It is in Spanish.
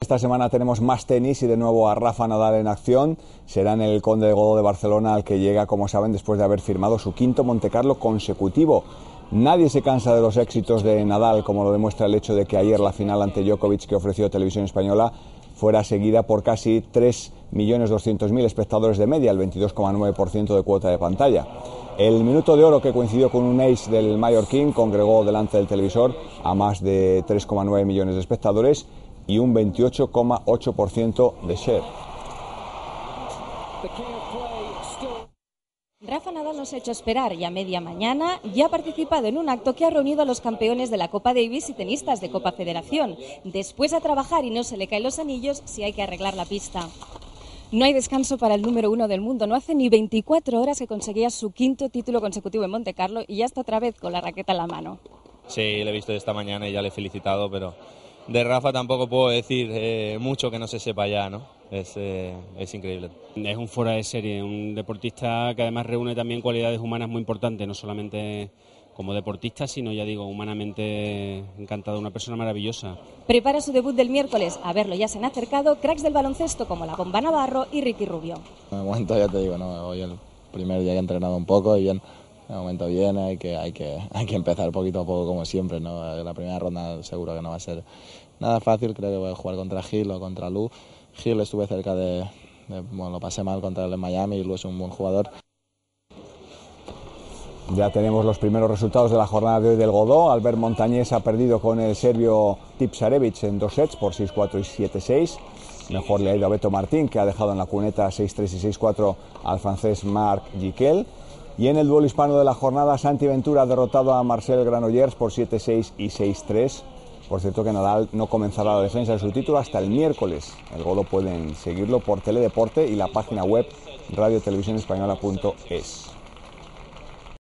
Esta semana tenemos más tenis y de nuevo a Rafa Nadal en acción. Será en el Conde de Godó de Barcelona al que llega, como saben, después de haber firmado su quinto Montecarlo consecutivo. Nadie se cansa de los éxitos de Nadal, como lo demuestra el hecho de que ayer la final ante Djokovic que ofreció Televisión Española fuera seguida por casi 3.200.000 espectadores de media, el 22,9% de cuota de pantalla. El minuto de oro, que coincidió con un ace del mallorquín, congregó delante del televisor a más de 3,9 millones de espectadores y un 28,8% de share. Rafa Nadal no se ha hecho esperar y a media mañana ya ha participado en un acto que ha reunido a los campeones de la Copa Davis y tenistas de Copa Federación. Después a trabajar y no se le caen los anillos si hay que arreglar la pista. No hay descanso para el número 1 del mundo. No hace ni 24 horas que conseguía su quinto título consecutivo en Montecarlo y ya está otra vez con la raqueta en la mano. Sí, lo he visto esta mañana y ya le he felicitado, pero de Rafa tampoco puedo decir mucho que no se sepa ya, ¿no? Es increíble. Es un fuera de serie, un deportista que además reúne también cualidades humanas muy importantes, no solamente como deportista, sino, ya digo, humanamente encantado, una persona maravillosa. Prepara su debut del miércoles. A verlo ya se han acercado cracks del baloncesto como la Bomba Navarro y Ricky Rubio. De momento ya te digo, ¿no? Hoy el primer día que he entrenado un poco y bien. De momento bien, hay que empezar poquito a poco como siempre, ¿no? La primera ronda seguro que no va a ser nada fácil, creo que voy a jugar contra Gil o contra Lu. Gil estuve cerca bueno, lo pasé mal contra él en Miami y Lu es un buen jugador. Ya tenemos los primeros resultados de la jornada de hoy del Godó. Albert Montañés ha perdido con el serbio Tipsarevic en 2 sets por 6-4 y 7-6. Mejor le ha ido a Beto Martín, que ha dejado en la cuneta 6-3 y 6-4 al francés Marc Giquel. Y en el duelo hispano de la jornada, Santi Ventura ha derrotado a Marcel Granollers por 7-6 y 6-3. Por cierto que Nadal no comenzará la defensa de su título hasta el miércoles. El Godó pueden seguirlo por Teledeporte y la página web radiotelevisionespañola.es.